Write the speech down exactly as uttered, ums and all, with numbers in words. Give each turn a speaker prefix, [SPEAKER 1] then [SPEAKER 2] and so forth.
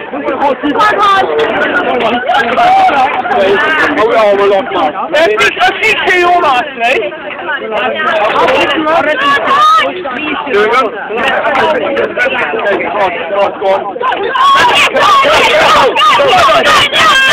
[SPEAKER 1] Oh, we're lost now.
[SPEAKER 2] Let's see two all nicely.
[SPEAKER 1] Do it, go. Go on, go on.